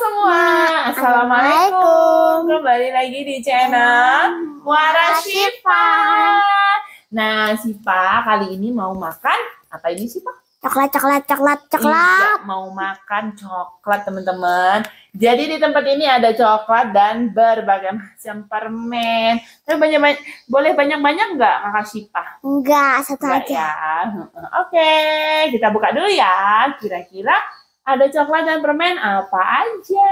semua, Assalamualaikum. Kembali lagi di channel Muara Syifa. Nah, Syifa kali ini mau makan apa ini, Syifa? Coklat. Iya, mau makan coklat, teman-teman. Jadi di tempat ini ada coklat dan berbagai macam permen. Tapi boleh banyak-banyak nggak, Kakak Syifa? Enggak, satu Enggak aja. ya. Oke, kita buka dulu ya. Kira-kira ada coklat dan permen apa aja.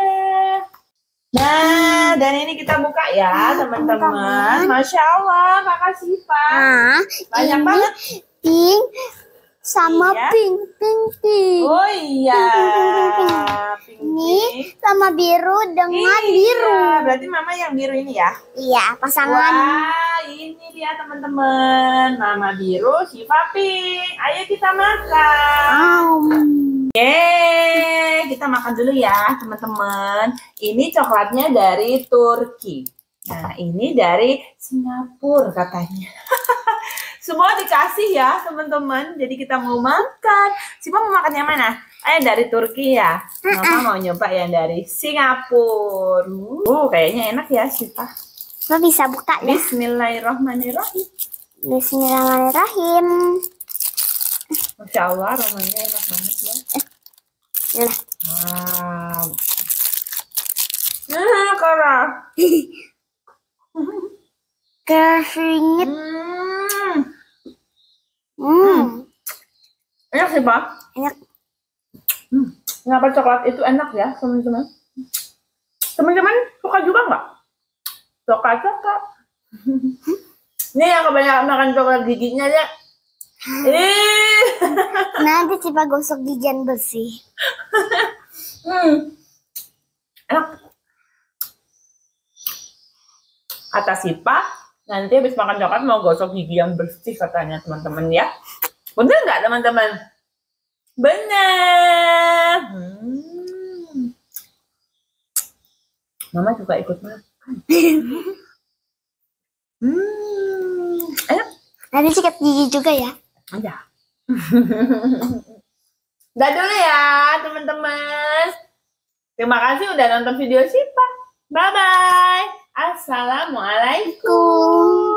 Nah, dan ini kita buka ya, teman-teman. Masya Allah, Kakak Syifa. Nah, Banyak ini banget. pink sama Iya. pink. Oh iya. Pink. Ini sama biru dengan Iya, biru. berarti Mama yang biru ini ya? Iya, pasangan. Wah, ini dia teman-teman. Mama biru, Syifa pink. Ayo kita makan. Oke, kita makan dulu ya teman-teman. Ini coklatnya dari Turki. Nah, ini dari Singapura katanya. Semua dikasih ya teman-teman. Jadi kita mau makan. Syifa mau makan yang mana? Dari Turki ya. Mama mau nyoba yang dari Singapura. Kayaknya enak ya Syifa. Lo bisa buka ya? Bismillahirrahmanirrahim. Bismillahirrahmanirrahim. Masya Allah, aromanya enak banget ya. Wow. Karang. Keringet. Enak sih, Pak. Enak. Kenapa coklat itu enak ya, teman-teman? Teman-teman suka juga nggak? Coklat. Ini yang kebanyakan makan coklat giginya ya. Nanti coba gosok gigi yang bersih. Enak. Kata Syifa, nanti habis makan coklat mau gosok gigi yang bersih katanya teman-teman ya. Bener nggak teman-teman? Bener. Mama juga ikut makan. Enak. Nanti sikat gigi juga ya. Ya. Udah dulu ya teman-teman. Terima kasih udah nonton video Syifa. Bye-bye. Assalamualaikum.